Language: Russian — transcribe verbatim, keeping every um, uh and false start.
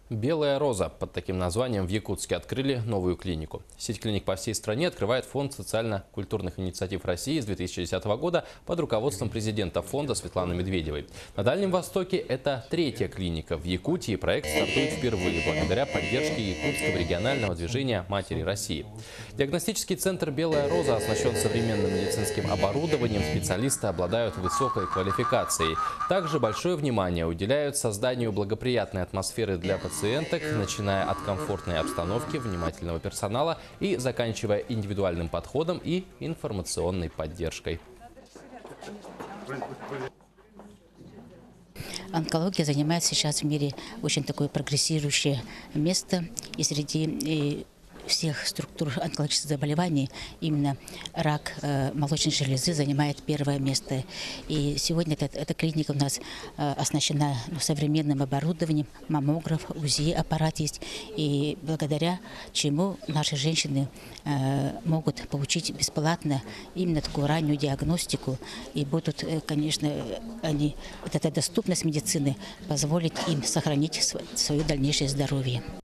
«Белая роза» под таким названием в Якутске открыли новую клинику. Сеть клиник по всей стране открывает Фонд социально-культурных инициатив России с две тысячи десятого года под руководством президента фонда Светланы Медведевой. На Дальнем Востоке это третья клиника. В Якутии проект стартует впервые благодаря поддержке якутского регионального движения «Матери России». Диагностический центр «Белая роза» оснащен современным медицинским оборудованием, специалисты обладают высокой квалификацией. Также большое внимание уделяют созданию благоприятной атмосферы для пациентов, пациенток, начиная от комфортной обстановки, внимательного персонала и заканчивая индивидуальным подходом и информационной поддержкой. Онкология занимает сейчас в мире очень такое прогрессирующее место, и среди всех структур онкологических заболеваний именно рак э, молочной железы занимает первое место. И сегодня эта, эта клиника у нас э, оснащена ну, современным оборудованием, маммограф, УЗИ аппарат есть, и благодаря чему наши женщины э, могут получить бесплатно именно такую раннюю диагностику, и будут, э, конечно, они, вот эта доступность медицины позволит им сохранить свое дальнейшее здоровье.